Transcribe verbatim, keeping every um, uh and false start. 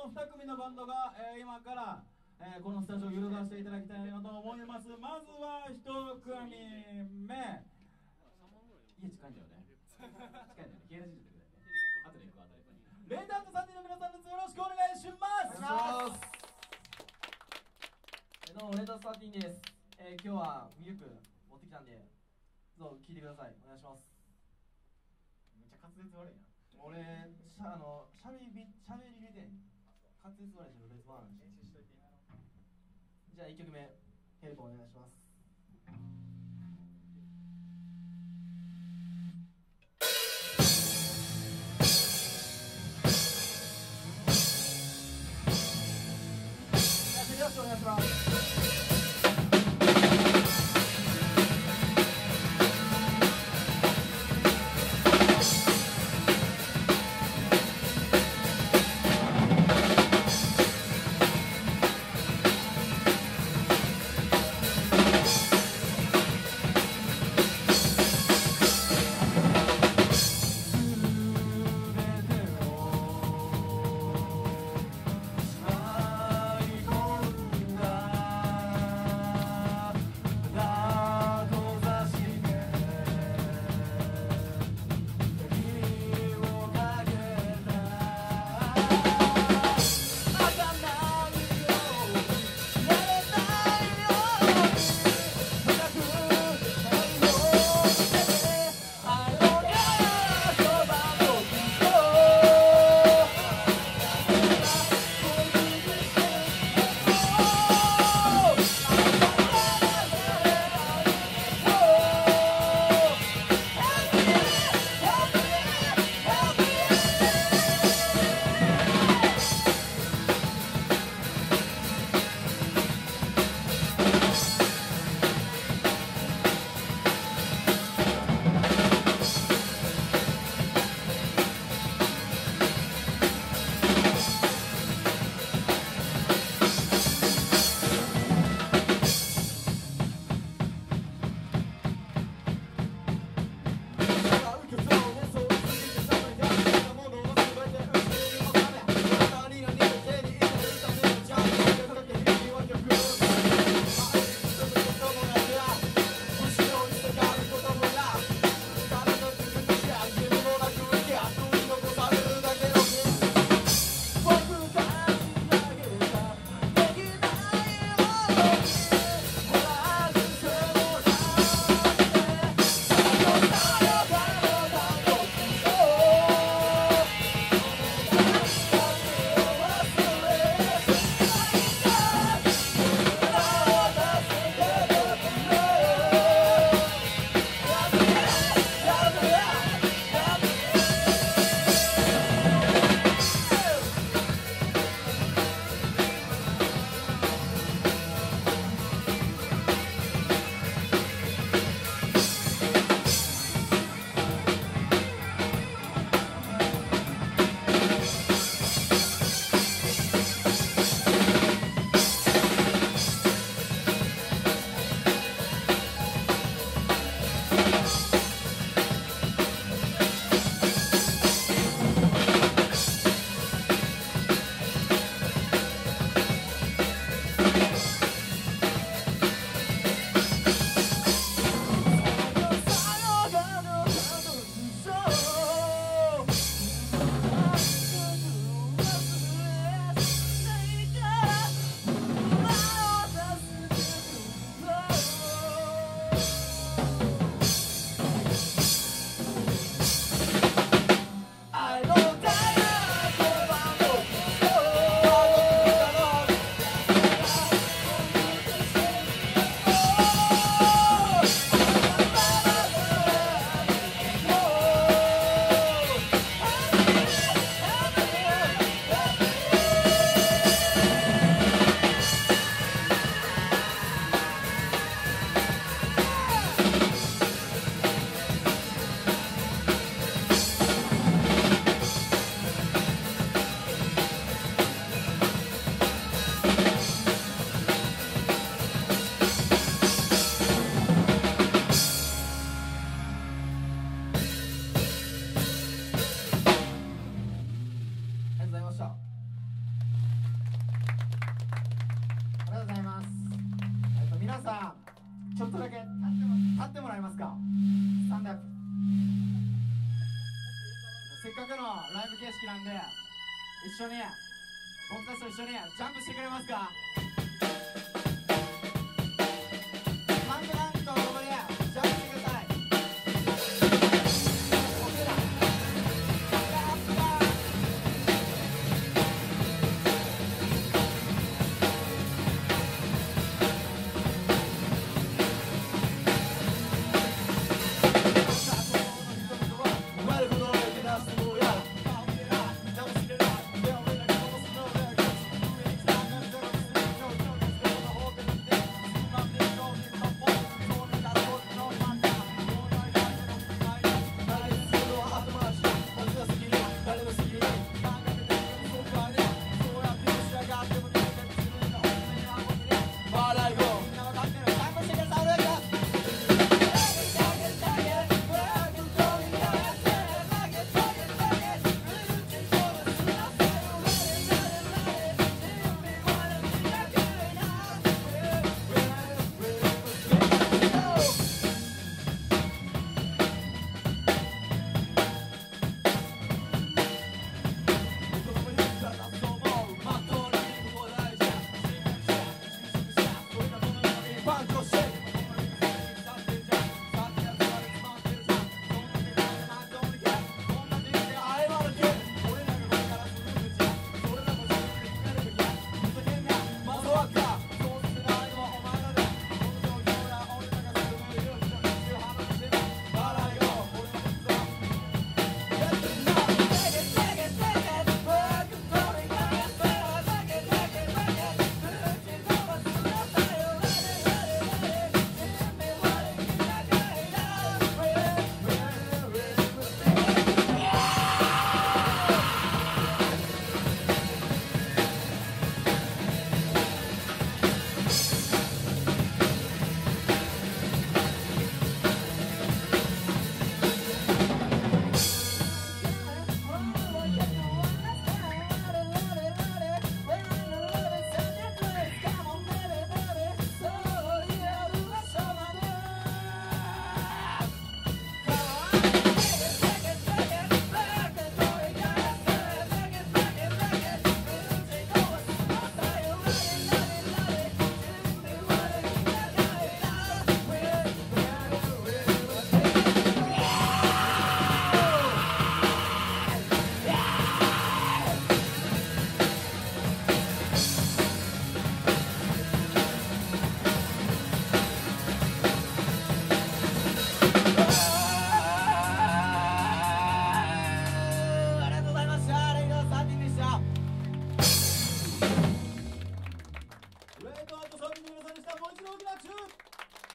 のに組のバンドが、えー、今から、えー、このスタジオを揺るがしていただきたいなと思います。まずはひと組目、家近いんだよね近いんだよね、消えらじてくれね、後で行くあたりにレイダートさんにんの皆さんです。よろしくお願いします。 どうもレイダートさんにんです。えー、今日はミルク持ってきたんでどうぞ聴いてください。お願いします。 めっちゃ滑舌悪いな。 俺しゃあのしゃべりびしゃべりで滑舌悪いしろれつ悪いし。じゃあいっきょくめヘルプお願いします。よろしくお願いします。愛込んだ皆さんちょっとだけ立っても立ってもらえますか。スタンドアップ。せっかくのライブ形式なんで一緒に僕たちと一緒にジャンプしてくれますか。